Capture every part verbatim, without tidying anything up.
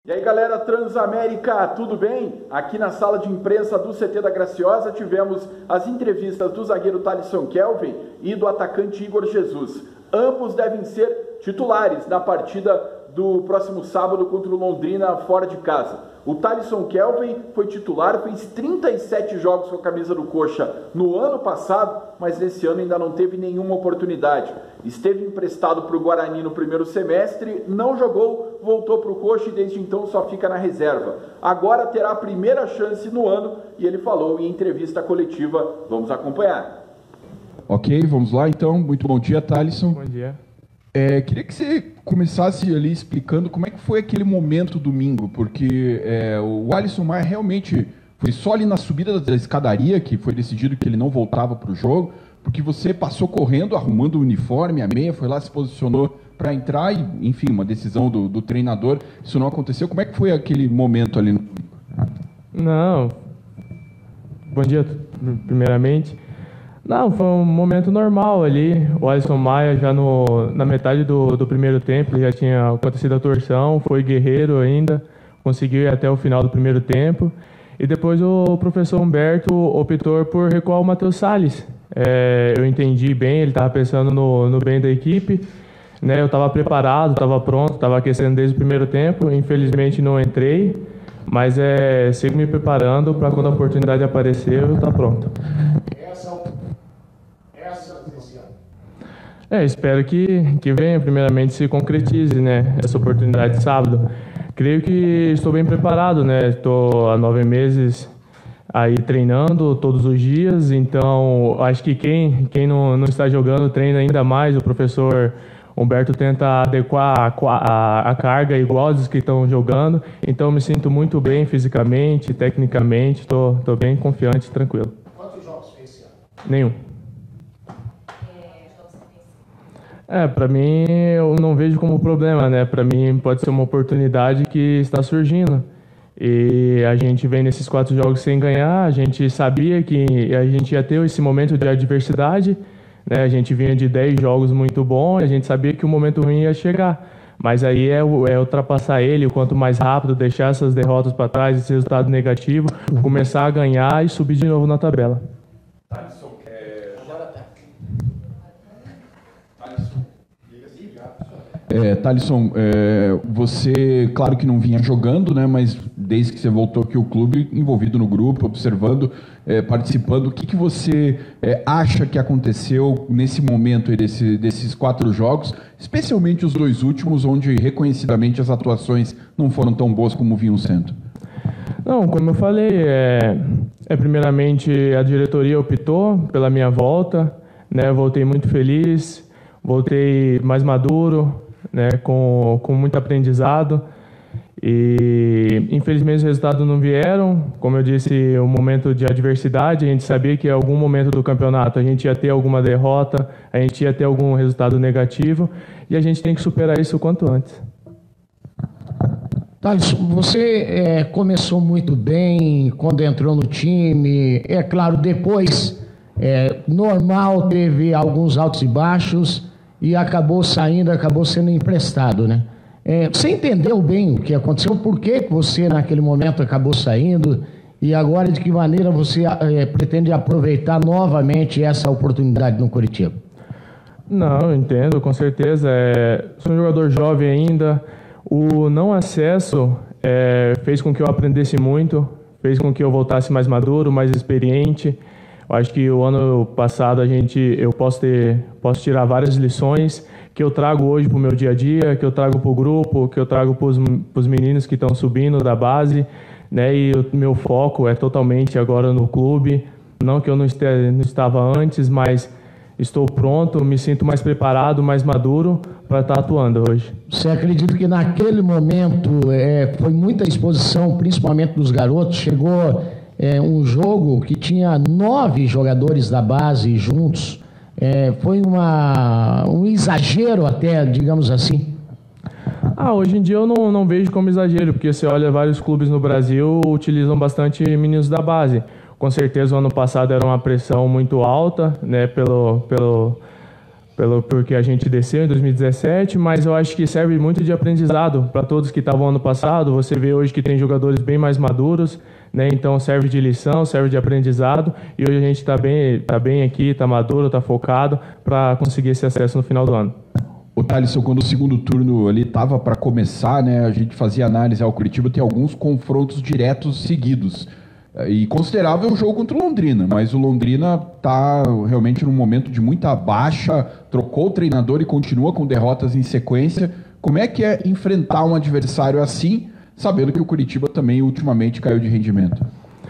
E aí galera, Transamérica, tudo bem? Aqui na sala de imprensa do C T da Graciosa tivemos as entrevistas do zagueiro Thalisson Kelvin e do atacante Igor Jesus. Ambos devem ser titulares na partida do próximo sábado contra o Londrina fora de casa. O Thalisson Kelvin foi titular, fez trinta e sete jogos com a camisa do Coxa no ano passado, mas nesse ano ainda não teve nenhuma oportunidade. Esteve emprestado para o Guarani no primeiro semestre, não jogou, voltou para o Coxa e desde então só fica na reserva. Agora terá a primeira chance no ano e ele falou em entrevista coletiva. Vamos acompanhar. Ok, vamos lá então. Muito bom dia, Thalisson. Bom dia. É, queria que você começasse ali explicando como é que foi aquele momento domingo, porque é, o Alisson Maia realmente foi só ali na subida da escadaria que foi decidido que ele não voltava para o jogo, porque você passou correndo, arrumando o uniforme, a meia, foi lá, se posicionou para entrar e, enfim, uma decisão do, do treinador, isso não aconteceu. Como é que foi aquele momento ali no domingo? Não. Bom dia, primeiramente. Não, foi um momento normal ali. O Alisson Maia já no, na metade do, do primeiro tempo já tinha acontecido a torção, foi guerreiro ainda, conseguiu ir até o final do primeiro tempo. E depois o professor Humberto optou por recuar o Matheus Salles. É, eu entendi bem, ele estava pensando no, no bem da equipe, né? Eu estava preparado, estava pronto, estava aquecendo desde o primeiro tempo. Infelizmente não entrei, mas é, sigo me preparando para quando a oportunidade aparecer eu estar pronto. É, espero que, que venha, primeiramente, se concretize, né, essa oportunidade de sábado. Creio que estou bem preparado, né, estou há nove meses aí treinando todos os dias, então acho que quem, quem não, não está jogando treina ainda mais. O professor Humberto tenta adequar a, a, a carga igual dos que estão jogando, então me sinto muito bem fisicamente, tecnicamente, estou bem confiante e tranquilo. Quantos jogos fez esse ano? Nenhum. É, para mim eu não vejo como problema, né? Para mim pode ser uma oportunidade que está surgindo. E a gente vem nesses quatro jogos sem ganhar, a gente sabia que a gente ia ter esse momento de adversidade, né? A gente vinha de dez jogos muito bons, a gente sabia que o momento ruim ia chegar. Mas aí é, é ultrapassar ele, o quanto mais rápido, deixar essas derrotas para trás, esse resultado negativo, começar a ganhar e subir de novo na tabela. É, Thalisson, é, você, claro que não vinha jogando, né, mas desde que você voltou aqui ao clube, envolvido no grupo, observando, é, participando, o que, que você é, acha que aconteceu nesse momento aí desse, desses quatro jogos, especialmente os dois últimos, onde reconhecidamente as atuações não foram tão boas como vinham sendo? Não, como eu falei, é, é primeiramente a diretoria optou pela minha volta, né, voltei muito feliz, voltei mais maduro, né, com, com muito aprendizado e infelizmente os resultados não vieram. Como eu disse, um momento de adversidade, a gente sabia que em algum momento do campeonato a gente ia ter alguma derrota, a gente ia ter algum resultado negativo e a gente tem que superar isso o quanto antes. Thales, você é, começou muito bem quando entrou no time, é claro, depois é, normal, teve alguns altos e baixos e acabou saindo, acabou sendo emprestado, né? É, você entendeu bem o que aconteceu? Por que você naquele momento acabou saindo? E agora de que maneira você é, pretende aproveitar novamente essa oportunidade no Curitiba? Não, eu entendo, com certeza. É, sou um jogador jovem ainda. O não acesso é, fez com que eu aprendesse muito, fez com que eu voltasse mais maduro, mais experiente. Eu acho que o ano passado a gente, eu posso ter, posso tirar várias lições que eu trago hoje para o meu dia a dia, que eu trago para o grupo, que eu trago para os meninos que estão subindo da base, né? E o meu foco é totalmente agora no clube. Não que eu não, este, não estava antes, mas estou pronto, me sinto mais preparado, mais maduro para estar atuando hoje. Você acredita que naquele momento é, foi muita exposição, principalmente dos garotos? Chegou é, um jogo que tinha nove jogadores da base juntos. É, foi uma, um exagero até, digamos assim? Ah, hoje em dia eu não, não vejo como exagero, porque você olha, vários clubes no Brasil utilizam bastante meninos da base. Com certeza o ano passado era uma pressão muito alta, né, pelo, pelo, pelo porque a gente desceu em dois mil e dezessete, mas eu acho que serve muito de aprendizado para todos que estavam ano passado. Você vê hoje que tem jogadores bem mais maduros, né? Então serve de lição, serve de aprendizado, e hoje a gente está bem, tá bem aqui, está maduro, está focado para conseguir esse acesso no final do ano. O Thalisson, quando o segundo turno ali estava para começar, né, a gente fazia análise ao Curitiba, tem alguns confrontos diretos seguidos. E considerável o jogo contra o Londrina, mas o Londrina está realmente num momento de muita baixa, trocou o treinador e continua com derrotas em sequência. Como é que é enfrentar um adversário assim, sabendo que o Curitiba também ultimamente caiu de rendimento?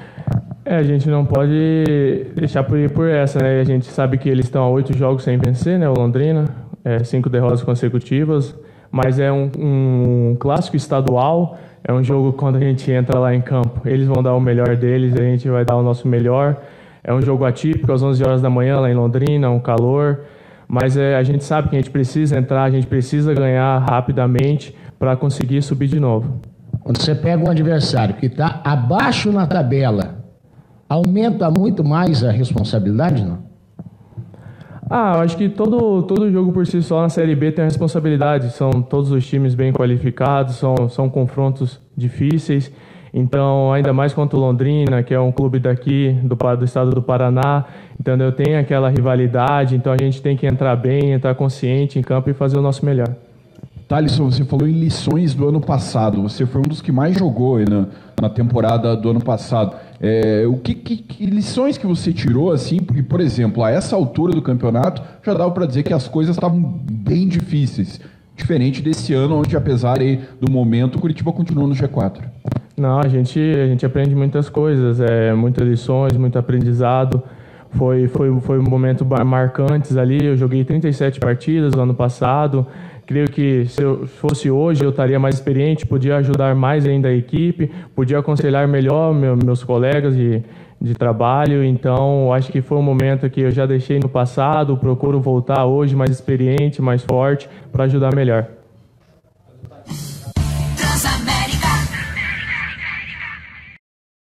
É, a gente não pode deixar por ir por essa, né? A gente sabe que eles estão a oito jogos sem vencer, né, o Londrina. É, cinco derrotas consecutivas, mas é um, um clássico estadual, é um jogo quando a gente entra lá em campo, eles vão dar o melhor deles, a gente vai dar o nosso melhor. É um jogo atípico, às onze horas da manhã lá em Londrina, um calor, mas é, a gente sabe que a gente precisa entrar, a gente precisa ganhar rapidamente para conseguir subir de novo. Quando você pega um adversário que está abaixo na tabela, aumenta muito mais a responsabilidade, não? Ah, eu acho que todo, todo jogo por si só na Série B tem a responsabilidade. São todos os times bem qualificados, são, são confrontos difíceis. Então, ainda mais contra o Londrina, que é um clube daqui, do, do estado do Paraná. Então, eu tenho aquela rivalidade. Então, a gente tem que entrar bem, entrar consciente em campo e fazer o nosso melhor. Thalisson, você falou em lições do ano passado. Você foi um dos que mais jogou aí na, na temporada do ano passado. É, o que, que, que lições que você tirou, assim? Porque, por exemplo, a essa altura do campeonato, já dava para dizer que as coisas estavam bem difíceis. Diferente desse ano, onde, apesar aí do momento, o Curitiba continuou no G quatro. Não, a gente, a gente aprende muitas coisas, é, muitas lições, muito aprendizado. Foi, foi, foi um momento marcantes ali. Eu joguei trinta e sete partidas no ano passado. Creio que se eu fosse hoje eu estaria mais experiente, podia ajudar mais ainda a equipe, podia aconselhar melhor meu, meus colegas de, de trabalho. Então, acho que foi um momento que eu já deixei no passado, procuro voltar hoje mais experiente, mais forte, para ajudar melhor.